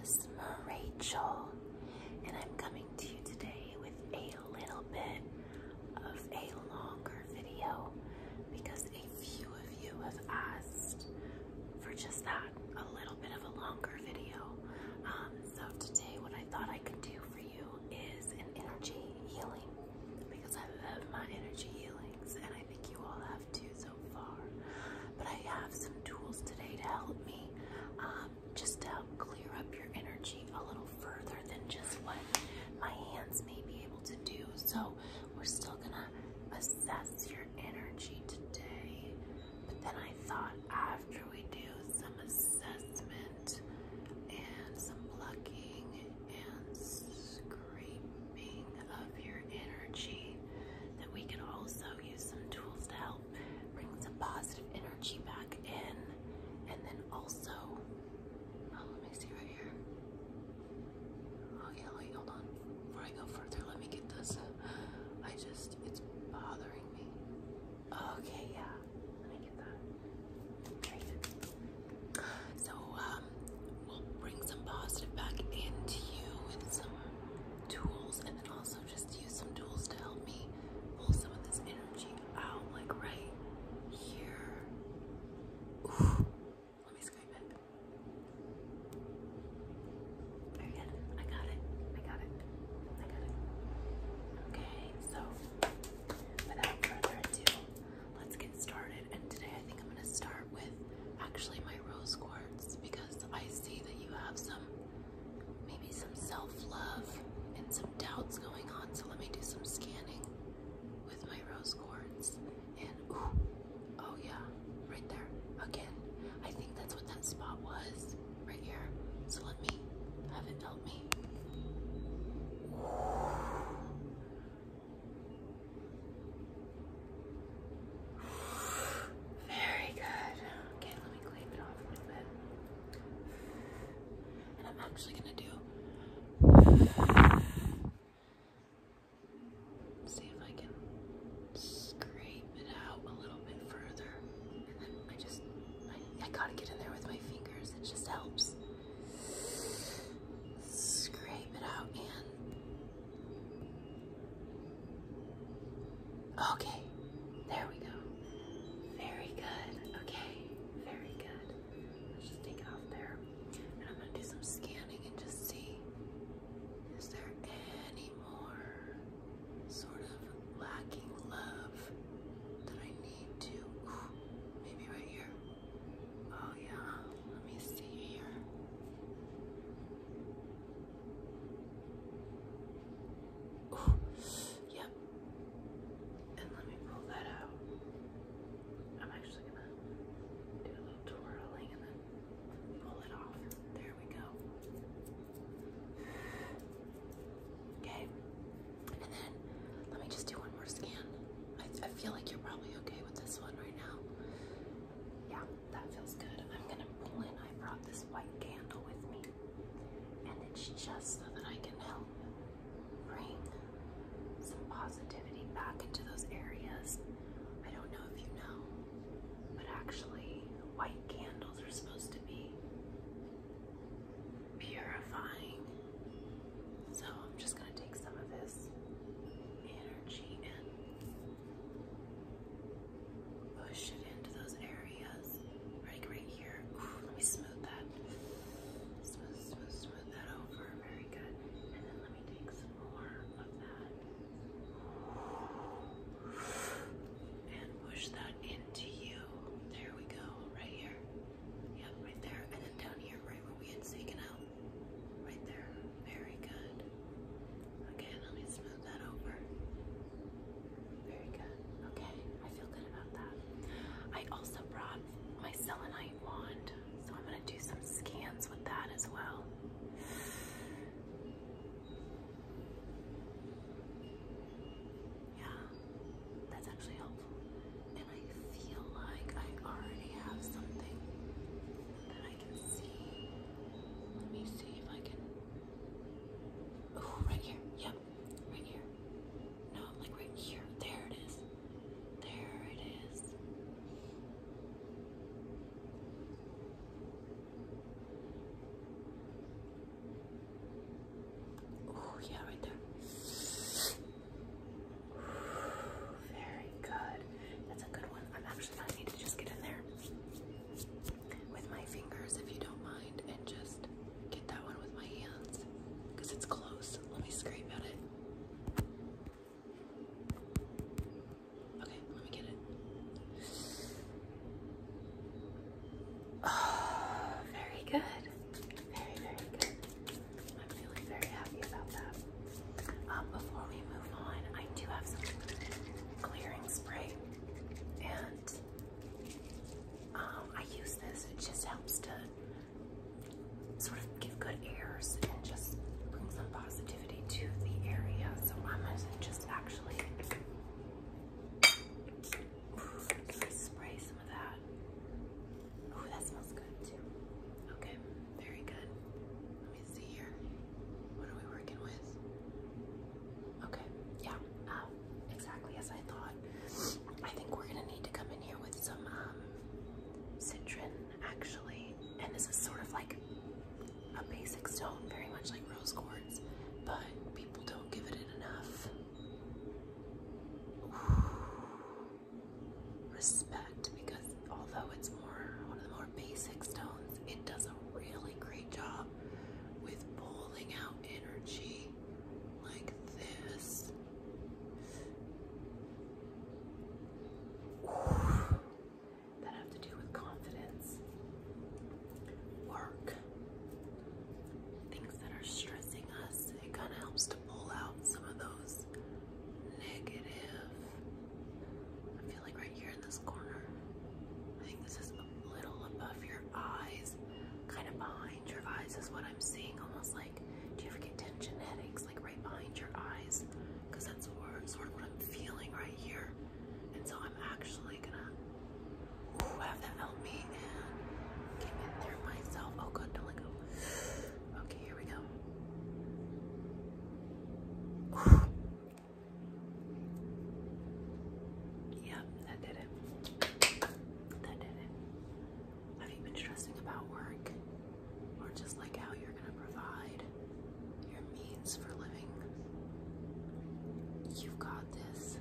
ASMRacheal, and I'm coming to you today with a little bit of a longer video because a few of you have asked for just that, a little bit of a longer video. So today what I thought I could do for you is an energy healing, because I love my energy healings and I think you all have too so far. But I have some tools today to help me, just to help clear up your energy a little further than just what my hands may be able to do. So we're still gonna assess your energy today, but then I thought after we do some assessment and some plucking and scraping of your energy, that we could also use some tools to help bring some positive energy back in. And then also, let me see right here. Oh yeah, wait, hold on. Before I go further, let me get this. It's bothering me. Okay, yeah, let me get that. Great. So, we'll bring some positive back into you with some tools, and then also just use some tools to help me pull some of this energy out, like right here. Ooh. Let me scrape it. Very good. I got it. Okay, so without further ado, let's get started. And today I think I'm going to start with actually my rose quartz, because I see that you have maybe some self-love and some doubts going on. So let me do some scanning with my rose quartz. And ooh, oh yeah, right there. Again, I think that's what that spot was, right here. So let me have it help me. Very good. Okay, let me clean it off a little bit. And I'm actually gonna see if I can scrape it out a little bit further. And then I gotta get in there with my fingers. It just helps. Scrape it out and okay, there we go. Very good. Okay, very good. Let's just take it off there. And I'm gonna do some scanning and just see, is there any more sort of lacking love that I need to, maybe right here. Oh yeah, let me see here. Yep. And let me pull that out. I'm actually gonna do a little twirling and then pull it off. There we go. Okay. And then let me just do one more scan. I feel like you're probably okay with this one right now. Yeah, that feels good. I'm gonna pull in. I brought this white candle with me, and it's just so that I can help bring some positivity back into those areas. I don't know if you know, but actually white candles are supposed to be purifying. So I'm just gonna take some of this energy and push it into those areas, like right here. Ooh, let me smooth that. Smooth that over. Very good. And then let me take some more of that and push that into you. There we go. Right here. Yep, right there. And then down here, right where we had taken out. Right there. Very good. Okay, let me smooth that over. Very good. Okay, I feel good about that. I also brought my selenite wand, so I'm going to do some scans with that as well. Yeah, that's actually helpful. And I feel like I already have something that I can see. Let me see if I can. Oh, right here. Yep, right here. No, like right here. There it is. There it is. good. Very, very good. I'm feeling very happy about that. Before we move on, I do have some clearing spray, and I use this. It just helps to sort of give good airs and just bring some positivity to the area. So I'm gonna just actually spray some of that. Oh, that smells good too. Okay, very good. Let me see here. What are we working with? Okay, yeah, exactly as I thought. I think we're gonna need to come in here with some citron, actually, and this is sort of like a basic stone, very much like rose quartz, but people don't give it enough respect, because although it's one of the more basic stones, it does a really great job with pulling out energy like this. That have to do with confidence, work, things that are stressing us. It kind of helps to pull out some of those negative. I feel like right here in this corner, I think this is a little above your eyes, kind of behind your eyes is what I'm seeing, almost like, do you ever get tension headaches, like right behind your eyes? Because that's sort of what I'm feeling right here. And so I'm actually gonna have that help me and get in there myself. Oh god, don't let go. Okay, here we go. Yep, that did it. That did it. Have you been stressing about work? Or just like how you're gonna provide your means for living? You've got this.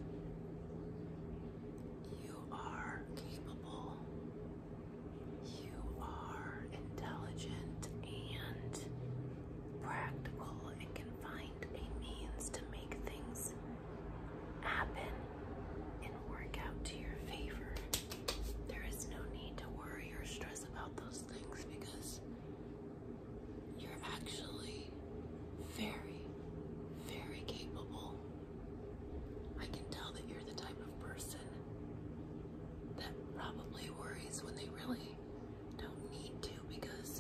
You are capable. You are intelligent and practical and can find a means to make things happen and work out to your favor. There is no need to worry or stress about those things, because you're actually very, very capable. I can tell that you're the type of person that probably worries when they really don't need to, because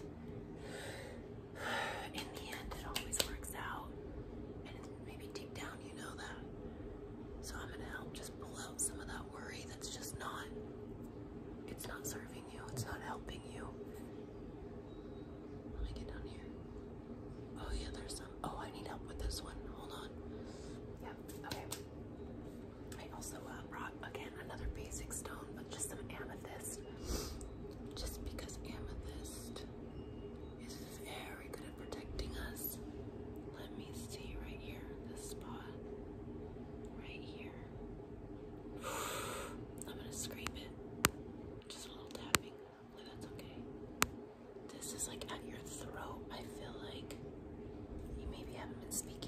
in the end it always works out, and maybe deep down you know that. So I'm gonna help just pull out some of that worry that's just not, it's not serving you, it's not helping you. Let me get down here. Oh yeah, there's some. Oh, I need help with this one. Hold on. Yep, okay. I also brought, again, another basic stone, but just some amethyst. Just because amethyst is very good at protecting us. Let me see right here, this spot. Right here. I'm gonna scrape it. Just a little tapping. Hopefully that's okay. This is like at your throat. I feel like you maybe haven't been speaking